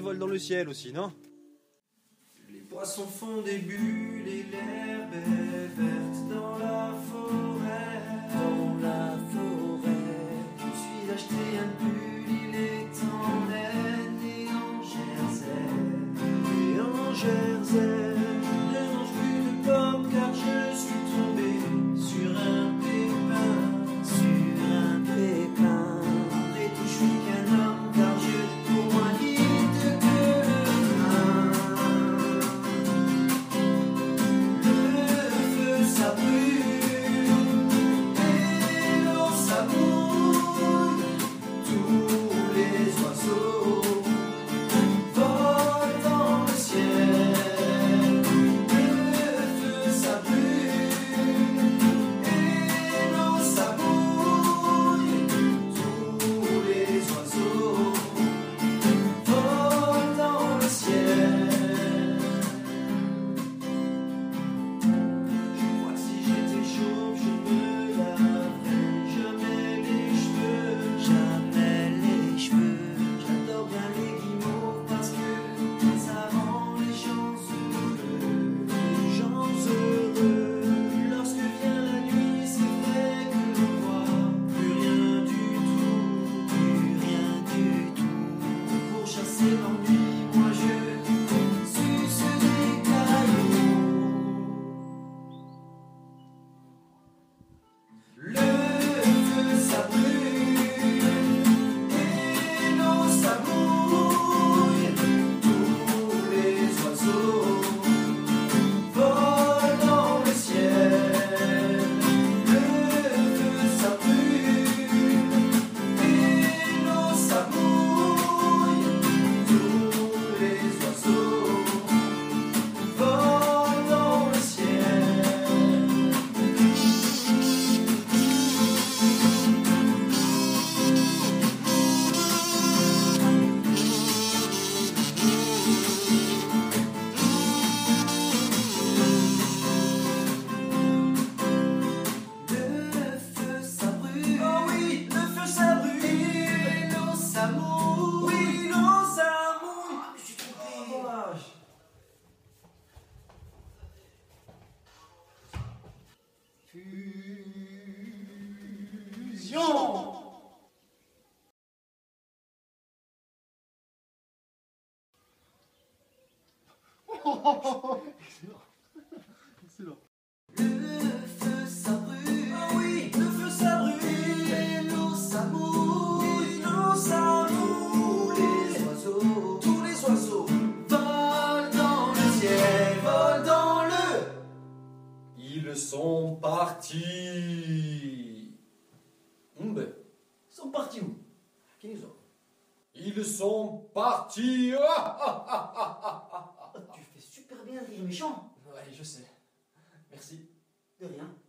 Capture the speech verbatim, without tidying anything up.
volent dans le ciel aussi, non? Les poissons font des bulles et l'herbe est verte dans la forêt. Dans la forêt, je me suis acheté un pull, il est en laine et en jersey. Et en jersey, je ne mange plus de pommes car je suis tombé sur un pépin. Sur un pépin. Et tout, je suis qu'un homme car je cours moins vite que le train. Le feu ça brûle et l'eau ça mouille. Tous les oiseaux volent dans le ciel. Le feu ça brûle et l'eau ça mouille. Tous les oiseaux volent dans le ciel. Je crois que si j'étais chauve, je me laverais jamais les cheveux. Jamais les cheveux. J'adore bien les guimauves parce que ça rend les gens heureux. Les gens heureux. Lorsque vient la nuit, c'est vrai que l'on voit plus rien du tout. Plus rien du tout. Pour chasser l'ennui, moi je suce des cailloux. Le feu ça brûle et l'eau ça mouille. Tous les oiseaux volent dans le ciel. Le feu ça brûle et l'eau ça mouille. Tous les oiseaux volent dans le ciel. Le feu ça brûle. Oh oui, le feu ça brûle. Et l'eau ça mouille. Oui, l'eau ça mouille. Ah, je suis trompé. Dommage. Fusion. Le feu ça brûle. Oh oui, le feu ça brûle. Et l'eau ça mouille. L'eau ça mouille. Les oiseaux, tous les oiseaux volent dans le ciel, volent dans le. Ils sont partis. Mbe. Ils sont partis où? Qui les ont? Ils sont partis. Ah, ah, ah, ah, ah, ah. Oh, tu fais super bien rire méchant. Ouais, je sais. Merci. De rien.